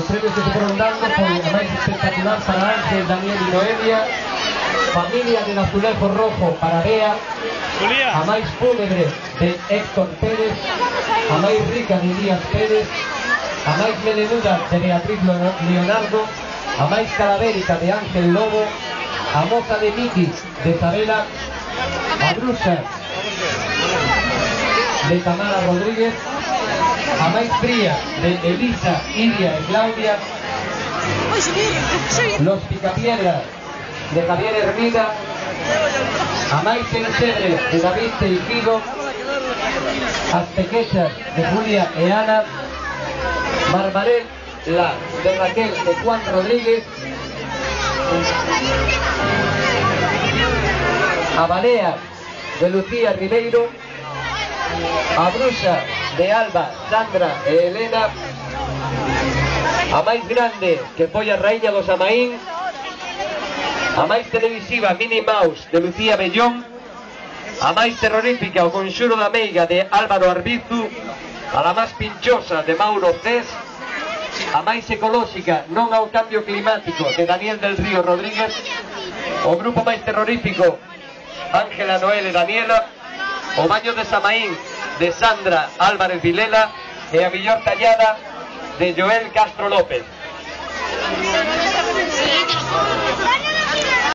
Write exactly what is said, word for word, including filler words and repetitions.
premios que se fueron dando foi a máis espectacular para Ángel, Daniel e Noelia, Familia del Azulejo Rojo para Bea, a máis fúnebre de Héctor Pérez, a máis rica de Díaz Pérez, a máis melenuda de Beatriz Leonardo, a máis calavérica de Ángel Lobo, a moza de Miki de Isabela, a bruxa de Tamara Rodríguez, a máis fría de Elisa, Iria e Claudia, los Picapiedras de Javier Hermida, a máis Ensebre de David Teijido, as Pequexas de Julia e Ana, Marmarela de Raquel e Juan Rodríguez, a Balea de Lucía Ribeiro, a bruxa de Alba, Sandra e Elena, a máis grande que foi a raíña dos Amaín, a máis televisiva Minnie Mouse de Lucía Bellón, a máis terrorífica O Conxuro da Meiga de Álvaro Arbizu, a la máis pinchosa de Mauro Cés, a máis ecolóxica Non ao Cambio Climático de Daniel del Río Rodríguez, o grupo máis terrorífico Ángela, Noel e Daniela, o baño de Samaín de Sandra Álvarez Vilela e a millor tallada de Joel Castro López.